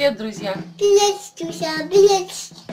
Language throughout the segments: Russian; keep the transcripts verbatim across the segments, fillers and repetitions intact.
Привет, друзья! Привет, Стюся, привет.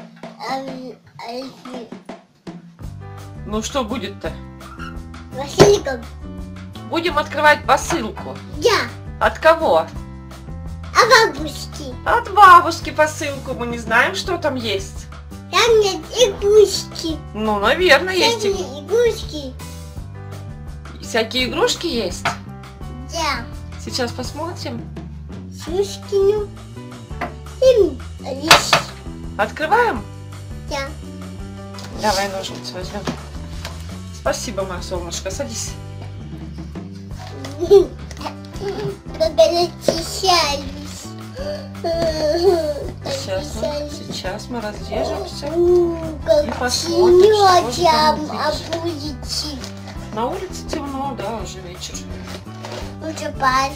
Ну что будет-то? Василиком. Будем открывать посылку. Да. От кого? А бабушки? От бабушки посылку. Мы не знаем, что там есть. Там нет игрушки. Ну, наверное, есть. Там нет игрушки. Всякие игрушки есть. Да. Сейчас посмотрим. Сюшкину. Им есть. Открываем? Да. Давай ножницы возьмем. Спасибо, моя солнышко. Садись. Как они очищались. Сейчас мы, сейчас мы разрежемся Как и посмотрим, что же там а внутри. будете. На улице темно, да, уже вечер. Лучше пас.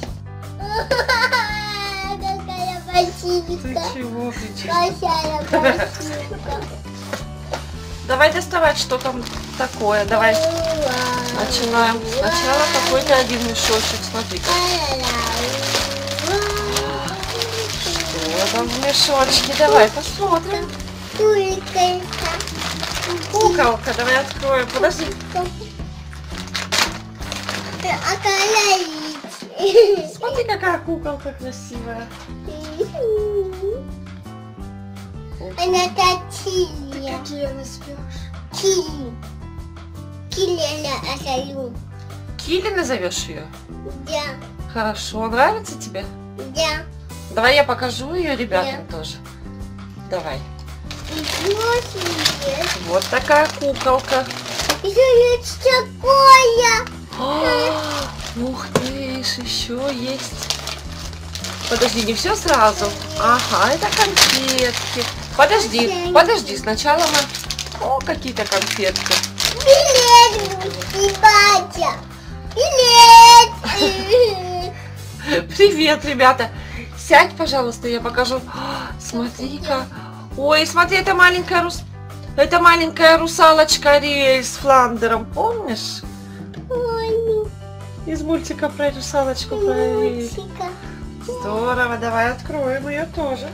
Какая Ты Василика. чего кричишь? Какая Василика. Давай доставать, что там такое. Давай начинаем. Сначала какой-то один мешочек. Смотри-ка. Что там в мешочке? Давай посмотрим. Куколка. Давай откроем. Подожди. Смотри, какая куколка красивая. Она тачилья. Как ее назовешь? Кили. Кили она осалю. Кили назовешь ее? Да. Хорошо. Нравится тебе? Да. Давай я покажу ее ребятам тоже. Давай. Вот такая куколка. Еще есть такое. А, ух ты, еще есть. Подожди, не все сразу. Ага, это конфетки. Подожди, подожди, сначала мы... О, какие-то конфетки. Билет, и батя. Билет. Привет, ребята. Сядь, пожалуйста, я покажу. А, смотри-ка. Ой, смотри, это маленькая рус... Это маленькая русалочка Ариэль с Фландером, помнишь? Ой, Из мультика про русалочку про Ариэль. мультика. Здорово, давай откроем ее тоже.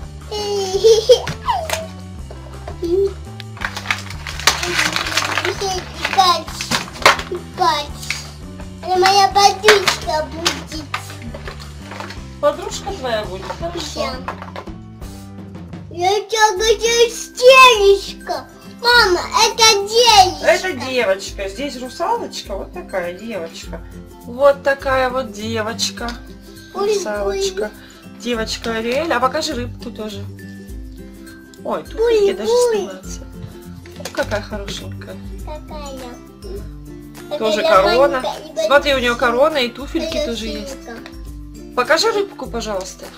Кать, Кать. Это моя подружка будет. Подружка твоя будет, хорошо. Я тебе стелечка. Мама, это девочка. Это девочка. Здесь русалочка, вот такая девочка. Вот такая вот девочка. Русалочка. Девочка Ариэль. А покажи рыбку тоже. Ой, туфельки даже снимаются. О, какая хорошенькая. Какая? Тоже Это корона. маленькая, Смотри, у нее корона и туфельки это тоже есть. сумка. Покажи рыбку, пожалуйста.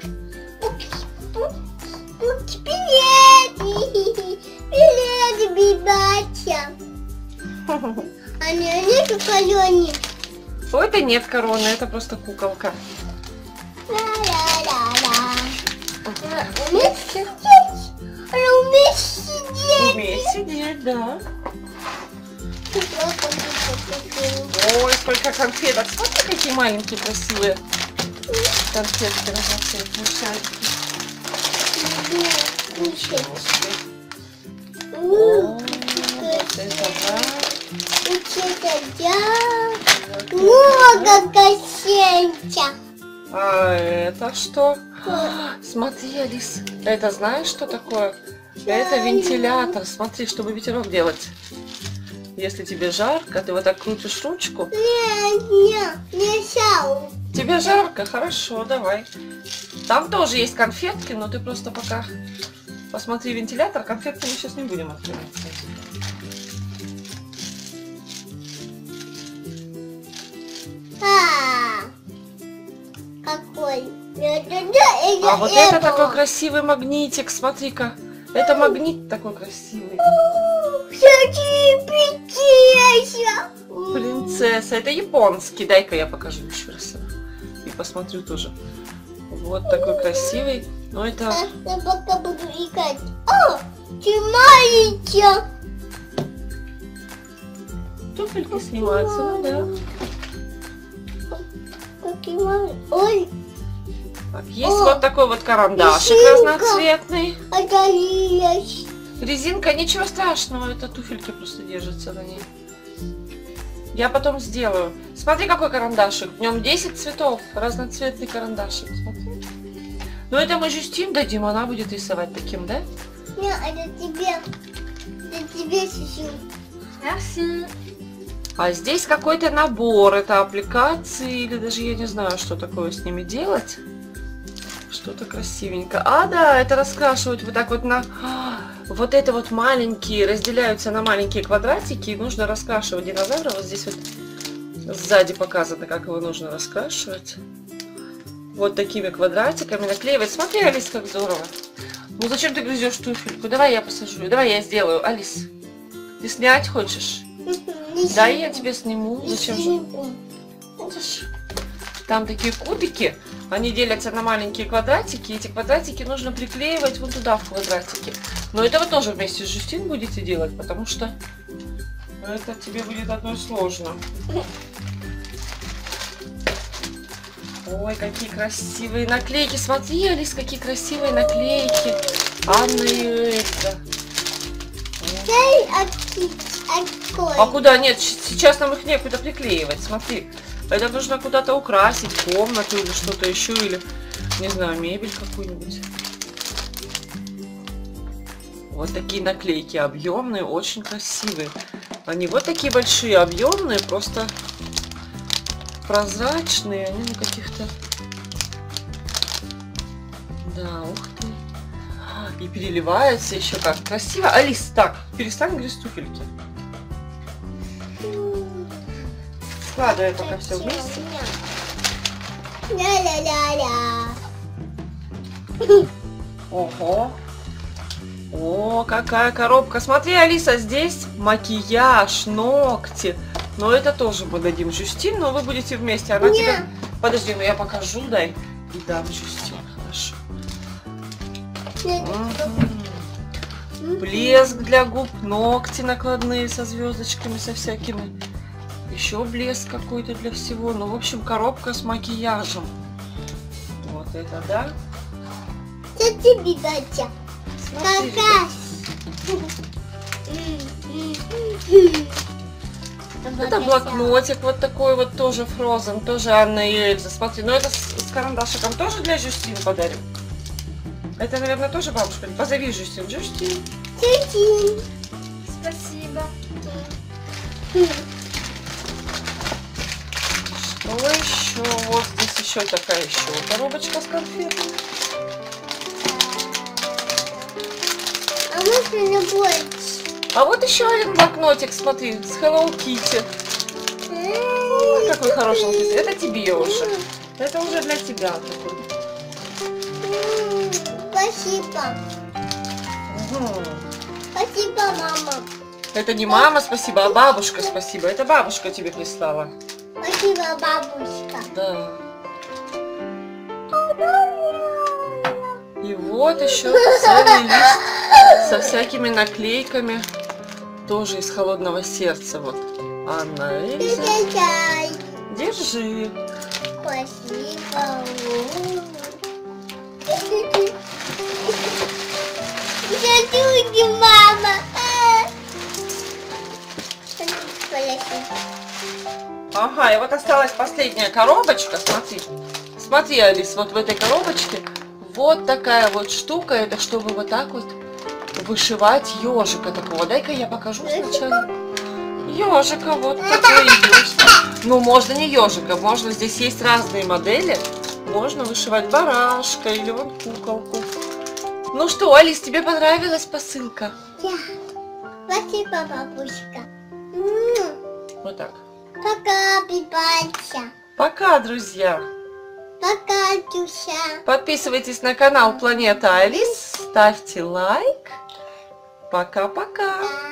Привет! Привет, бибача! А мне нету короны. О, это нет короны, это просто куколка. Ла-ла-ла-ла. Умеешь сидеть? Она умеет сидеть. Умеет сидеть, да. Ой, сколько конфеток. Смотри, какие маленькие красивые конфетки разноцветные, шарики. Ничего себе. О, вот это да. Много косенька. А это что? Смотри, Алис, это знаешь, что такое? Это вентилятор. Смотри, чтобы ветерок делать. Если тебе жарко, ты вот так крутишь ручку. Не, не, не сяу. Тебе жарко? Хорошо, давай. Там тоже есть конфетки, но ты просто пока посмотри вентилятор. Конфетки мы сейчас не будем открывать. А, какой? А вот это такой красивый магнитик, смотри-ка. Это магнит такой красивый. Принцесса. Принцесса. Это японский. Дай-ка я покажу еще раз. И посмотрю тоже. Вот такой красивый. Но это... Я пока буду играть. О, ты маленькая. Туфельки снимаются, ну да. Какие маленькие. Ой. Так, есть О, вот такой вот карандашик резинка. Разноцветный. Это есть. Резинка, ничего страшного, это туфельки просто держатся на ней. Я потом сделаю. Смотри, какой карандашик. В нем десять цветов. Разноцветный карандашик. Смотри. Ну это мы Жюстин дадим, она будет рисовать таким, да? Нет, это тебе. Это тебе, Жюстин. Merci. А здесь какой-то набор. Это аппликации, или даже я не знаю, что такое с ними делать. Что-то красивенько. А, да, это раскрашивать вот так вот на... Вот это вот маленькие, разделяются на маленькие квадратики. И нужно раскрашивать динозавра. Вот здесь вот сзади показано, как его нужно раскрашивать. Вот такими квадратиками наклеивать. Смотри, Алис, как здорово. Ну зачем ты грызешь туфельку? Давай я посажу. Давай я сделаю. Алис, ты снять хочешь? Да, я тебе сниму. Зачем же? Там такие кубики. Они делятся на маленькие квадратики. Эти квадратики нужно приклеивать вот туда, в квадратики. Но это вы тоже вместе с Жюстин будете делать, потому что это тебе будет одной сложно. Ой, какие красивые наклейки. Смотри, Алис, какие красивые наклейки. Анна и Эльза. А куда? Нет, сейчас нам их некуда приклеивать. Смотри. Это нужно куда-то украсить, комнату или что-то еще, или, не знаю, мебель какую-нибудь. Вот такие наклейки объемные, очень красивые. Они вот такие большие, объемные, просто прозрачные, они на каких-то... Да, ух ты. И переливаются еще как красиво. Алис, так, перестань грызть туфельки. Складывай пока все вместе. Ого. О, какая коробка. Смотри, Алиса, здесь макияж, ногти. Но это тоже мы дадим Жюстин, но вы будете вместе. Она Нет. тебе... Подожди, ну я покажу, дай. И дам Жюстин. Хорошо. Угу. Блеск для губ, ногти накладные со звездочками, со всякими. Еще блеск какой-то для всего. Ну, в общем, коробка с макияжем. Вот это, да? Это тебе, Дача. Какая? Это блокнотик вот такой вот, тоже Frozen, тоже Анна и Эльза. Смотри, ну это с, с карандашиком тоже для Жюстин подарим. Это, наверное, тоже бабушка. Позови Жюстин. Жюстин. Жюстин. Спасибо. Что еще? Вот здесь еще такая еще коробочка с конфетами. А можно не больше? А вот еще один блокнотик, смотри, с Hello Kitty. Ой, какой хорошенький. Это тебе уже. Это уже для тебя такой. Спасибо. Угу. Спасибо, мама. Это не мама спасибо, а бабушка спасибо. Это бабушка тебе прислала. Спасибо, бабушка. Да. И вот еще целый лист со всякими наклейками. Тоже из холодного сердца. Вот. Анна Эльза. Держи. Спасибо. Держи, мама. Ага, и вот осталась последняя коробочка. Смотри. Смотри, Алис, вот в этой коробочке вот такая вот штука. Это чтобы вот так вот вышивать ежика такого. Дай-ка я покажу сначала. Ежика, вот такой ежик. Ну, можно не ежика, можно, здесь есть разные модели. Можно вышивать барашка или вон куколку. Ну что, Алис, тебе понравилась посылка? Да. Спасибо, бабушка. Вот так. Пока, Пипача. Пока, друзья. Пока, Тюша. Подписывайтесь на канал Планета Алис. Ставьте лайк. Пока-пока.